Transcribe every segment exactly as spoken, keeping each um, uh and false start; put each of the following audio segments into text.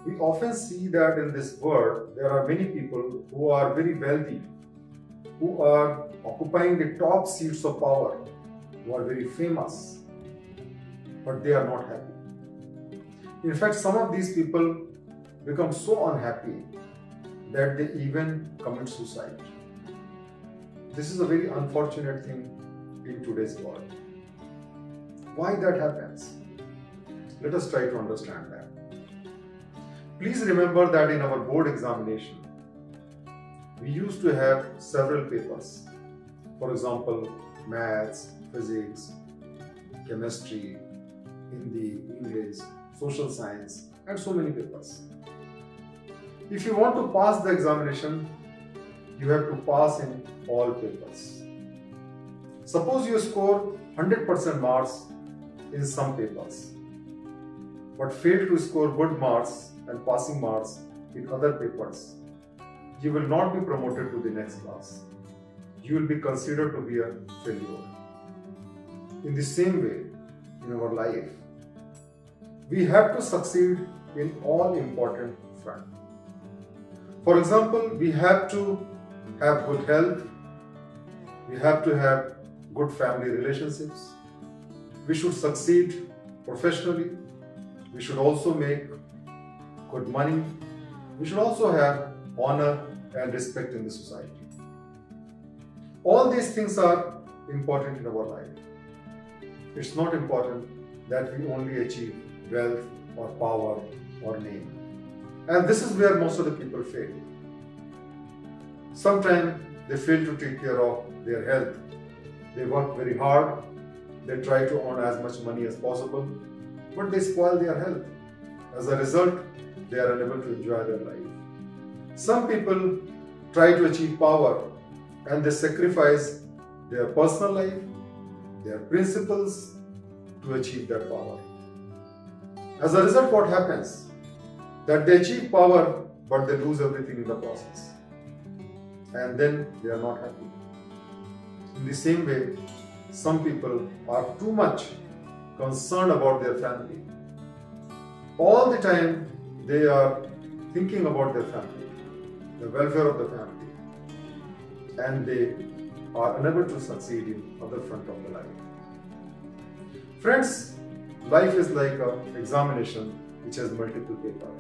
we often see that in this world there are many people who are very wealthy, who are occupying the top seats of power, who are very famous, but they are not happy. In fact, some of these people become so unhappy that they even commit suicide. This is a very unfortunate thing in today's world. Why that happens? Let us try to understand that. Please remember that in our board examination, we used to have several papers. For example, maths, physics, chemistry, Hindi, English, social science, and so many papers. If you want to pass the examination, you have to pass in all papers. Suppose you score one hundred percent marks in some papers, but fail to score good marks and passing marks in other papers, you will not be promoted to the next class. You will be considered to be a failure. In the same way, in our life, we have to succeed in all important fronts. For example, we have to have good health, we have to have good family relationships, we should succeed professionally, we should also make good money, we should also have honor and respect in the society. All these things are important in our life. It's not important that we only achieve wealth or power or name. And this is where most of the people fail. Sometimes they fail to take care of their health. They work very hard, they try to earn as much money as possible, but they spoil their health. As a result, they are unable to enjoy their life. Some people try to achieve power and they sacrifice their personal life, their principles to achieve that power. As a result, what happens? That they achieve power, but they lose everything in the process. And then they are not happy. In the same way, some people are too much concerned about their family. All the time they are thinking about their family, the welfare of the family, and they are unable to succeed in other front of the life. Friends, life is like an examination which has multiple papers.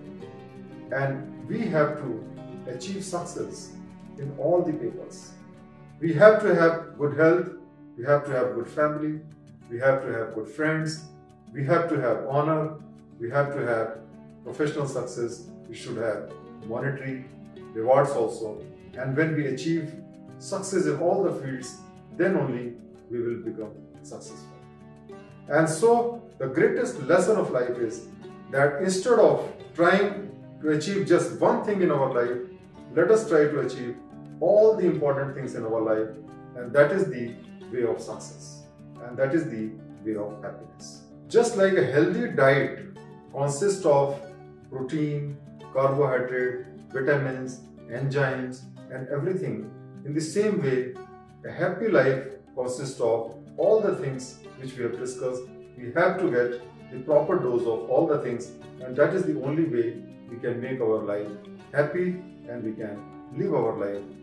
And we have to achieve success in all the papers. We have to have good health, we have to have good family, we have to have good friends, we have to have honor, we have to have professional success, we should have monetary rewards also. And when we achieve success in all the fields, then only we will become successful. And so the greatest lesson of life is that instead of trying to achieve just one thing in our life, let us try to achieve all the important things in our life, and that is the way of success, and that is the way of happiness. Just like a healthy diet consists of protein, carbohydrate, vitamins, enzymes, and everything, in the same way, a happy life consists of all the things which we have discussed. We have to get the proper dose of all the things, and that is the only way we can make our life happy and we can live our life